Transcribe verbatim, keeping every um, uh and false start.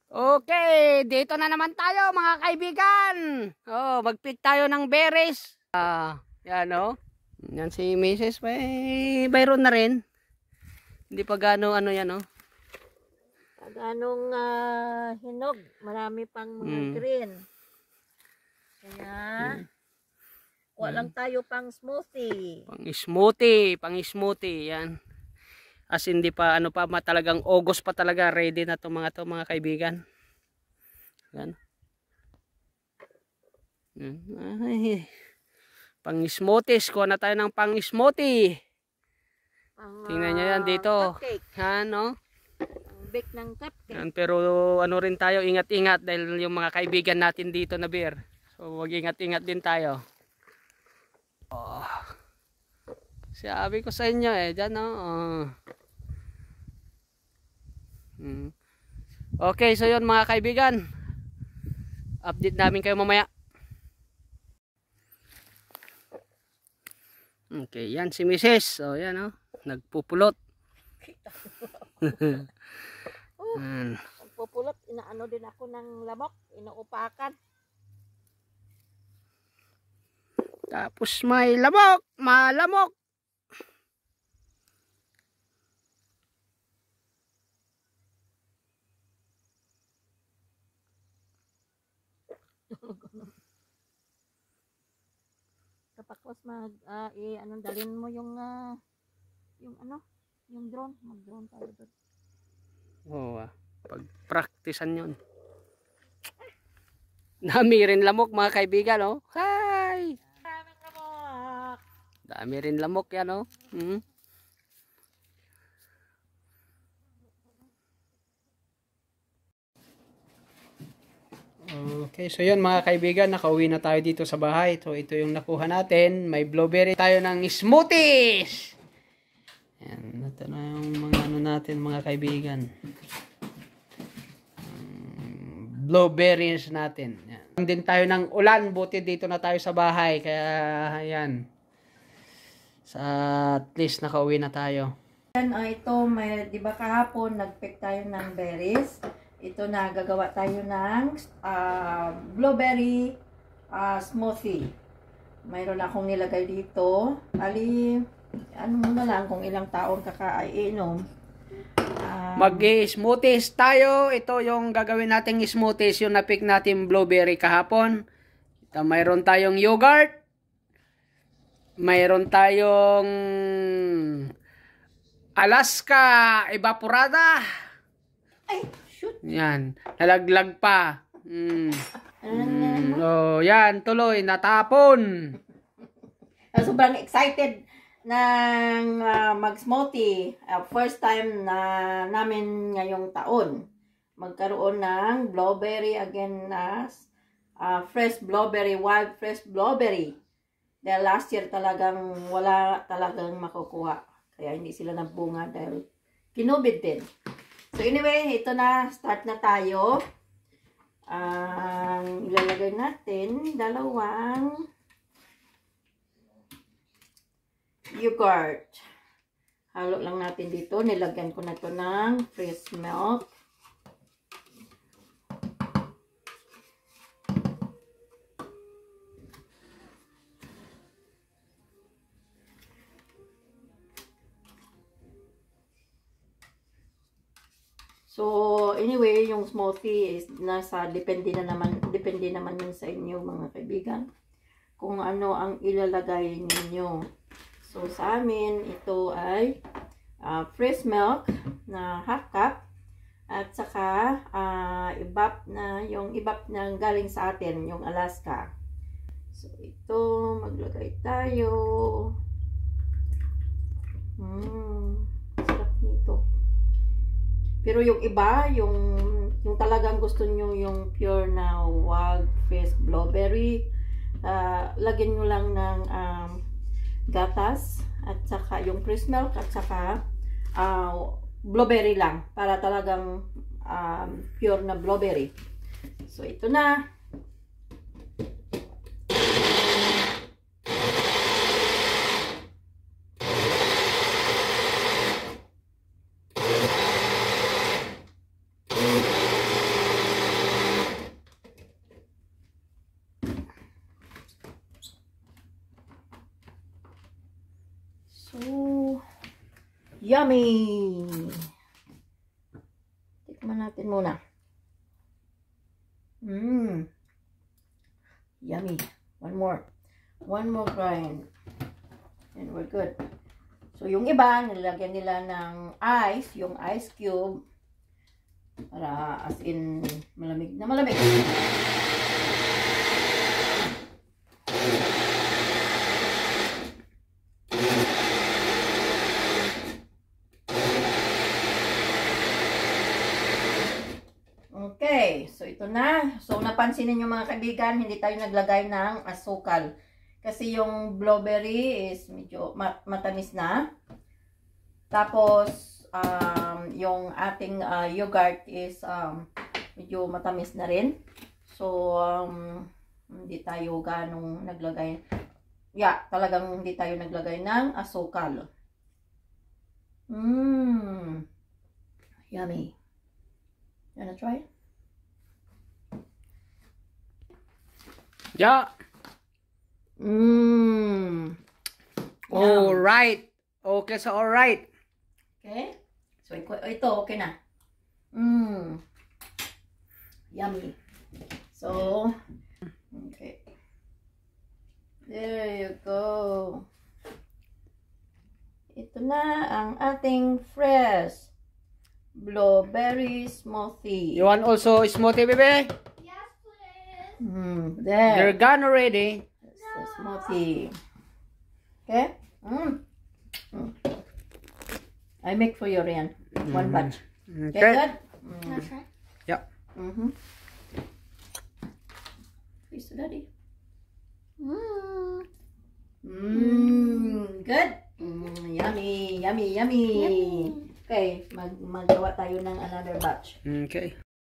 Okay, dito na naman tayo mga kaibigan. Oh, magpick tayo ng berries. Ah, yan oh. Yan si Missus May bayron na rin. Hindi pa gaano ano yan oh. Pag anong uh, hinog, marami pang mga Mm. green. Kaya, Mm. kuha lang tayo pang smoothie. Pang smoothie, pang smoothie yan. As hindi pa ano pa talagang August pa talaga ready na to mga to mga kaibigan. Yan. Ay, pang smoothies, kuha na tayo ng pang smoothie. Pang, Tingnan niyo yan dito. Cupcake. Yan no. Pang bake ng cupcake. Yan, pero ano rin tayo, ingat-ingat dahil yung mga kaibigan natin dito na beer. So wag ingat-ingat din tayo. Oh. Sabi ko sa inyo eh, dyan no. Oh. Hmm. Okay, so yun mga kaibigan. Update namin kayo mamaya. Okay, yan si Missus So yan oh, nagpupulot. Oh, Hmm. pagpupulot, inaano din ako ng lamok, inuupakan. Tapos may lamok, malamok. Tapos mag, uh, i, anong dalhin mo yung, uh, yung ano, yung drone, mag-drone tayo doon. Oo, ah, pag-practicean yun. Dami rin lamok mga kaibigan, oh. Hi! Maraming lamok! Dami rin lamok yan, oh. Hmm. Okay, so yun mga kaibigan, nakauwi na tayo dito sa bahay. So ito yung nakuha natin. May blueberry tayo ng smoothies. Yan, ito na yung mga ano natin mga kaibigan. Blueberries natin. Yan. Din tayo ng ulan, buti dito na tayo sa bahay. Kaya yan. Sa at least nakauwi na tayo. Yan, uh, ito, may, di ba kahapon, nag-pick tayo ng berries. Ito na, gagawa tayo ng uh, blueberry uh, smoothie. Mayroon akong nilagay dito. Ali, ano muna lang kung ilang taon kakainom. Um, Mag-smoothies tayo. Ito yung gagawin nating smoothies. Yung na-pick natin blueberry kahapon. Ito, mayroon tayong yogurt. Mayroon tayong Alaska evaporada. Ay, shoot! Yan. Nalaglag pa. Mm. Mm. Oh, yan. Tuloy. Natapon. Sobrang excited ng uh, mag-smoothie. Uh, first time na namin ngayong taon. Magkaroon ng blueberry again na uh, fresh blueberry, wild fresh blueberry. Dahil last year talagang wala talagang makukuha. Kaya hindi sila nagbunga dahil kinubid din. So anyway, ito na. Start na tayo. Ang uh, ilalagay natin, dalawang yogurt. Halo lang natin dito. Nilagyan ko na ito ng fresh milk. So, anyway, yung smoothie is nasa, depende na naman, depende naman yun sa inyo mga kaibigan. Kung ano ang ilalagay ninyo. So, sa amin, ito ay uh, fresh milk na half cup. At saka, uh, ibap na, yung ibap na galing sa atin, yung Alaska. So, ito, maglagay tayo. Hmm, sarap nito. Pero yung iba, yung, yung talagang gusto nyo yung pure na wild fresh blueberry, uh, lagyan nyo lang ng um, gatas at saka yung fresh milk at saka uh, blueberry lang para talagang um, pure na blueberry. So ito na. Yummy! Tikman natin muna. Mmm. Yummy. One more. One more grind. And we're good. So, yung iba, nilagyan nila ng ice, yung ice cube, para as in malamig na malamig. Okay, so ito na. So, napansin ninyo mga kaibigan, hindi tayo naglagay ng asukal. Kasi yung blueberry is medyo mat matamis na. Tapos, um, yung ating uh, yogurt is um, medyo matamis na rin. So, um, hindi tayo ganong naglagay. Yeah, talagang hindi tayo naglagay ng asukal. Mmm. Yummy. You wanna try? Yeah. Mmm. All right. Okay, so all right. Okay. So, ito, okay na. Mmm. Yummy. So, okay. There you go. Ito na ang ating fresh blueberry smoothie. You want also smoothie, baby? Yes, please. Mm, there. They're gone already. That's the smoothie. Okay? Mm. Mm. I make for you, Rian. One batch. Okay, Okay. good? Can Mm. I try? Yeah. Mm-hmm. Please, Daddy. Mmm. Mmm. Good? Mm, yummy, yummy, yummy. Yummy. Okay, mag magawa tayo ng another batch. Okay.